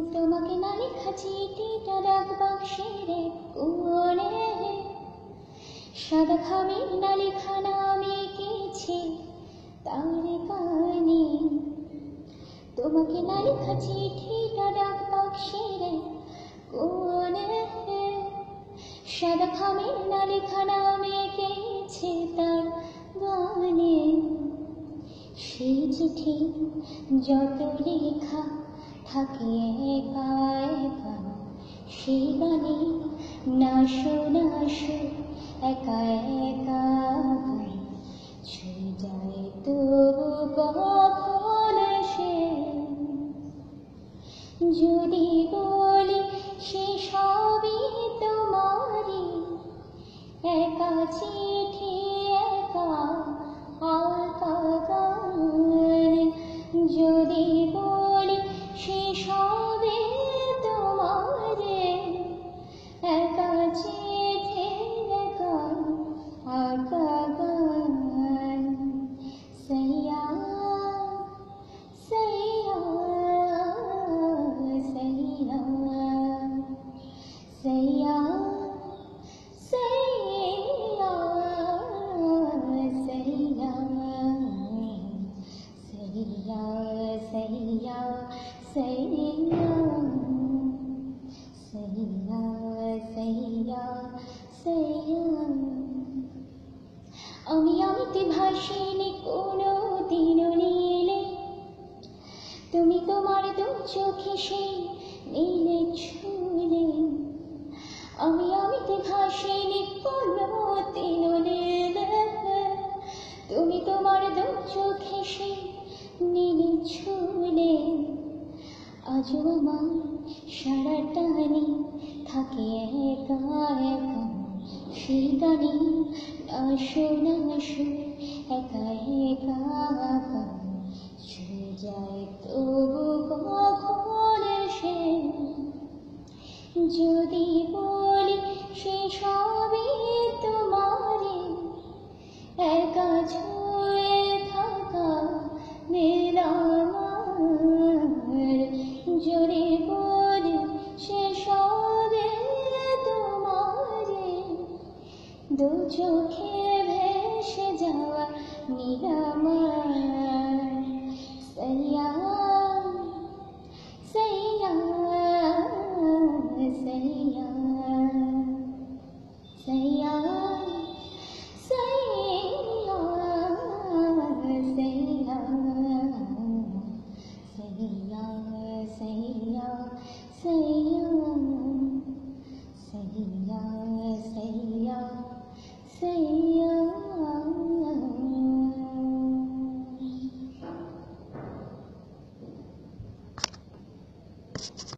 তোমাকে না লেখা চিঠিটা রাখবা সেরে কোণে, সাদা খামের না লেখা নাম এঁকেছে তার কানে। তোমাকে না লেখা চিঠিটা রাখবা সেরে কোণে, সাদা খামের না লেখা নাম এঁকেছে তার গানে। সেই চিঠি যত লেখা থাকে একা একা, সেই গানে না শোনা একা একা ছুঁয়ে যায় তবু কখন সে। যদি বলি সে সবই তোমারই, একা চিঠি একা আলকা গান। যদি বলি সে সবই তোমারে, একা চিঠি একা আলকা গান। সইয়া সইয়া সইয়া সইয়া सैया सैया सैया सैया सैया सैया सैया सैया। আমি আমিতে ভাসিনি কোনো দিনও নীলে, তুমি তোমার দু চোখে সেই নীলে ছুঁলে। আমি আমিতে ভাসিনি কোনো দিনও নীলে, তুমি তোমার দু চোখে সেই নীলে ছুঁলে। আজও আমার সারা টানে থাকে একা একা, সেই গানে না শোনা একা একা ছুঁয়ে যায় তবু কখন সে। যদি বলি সে সবই তোমারে, একা ছুঁয়ে থাকা মেলামার। যদি বলি সে সবই তোমারে, দু চোখে ভেসে যাওয়া নীলামার। সইয়া সইয়া सैया सैया सैया सैया सैया सैया सैया सैया सैया सैया।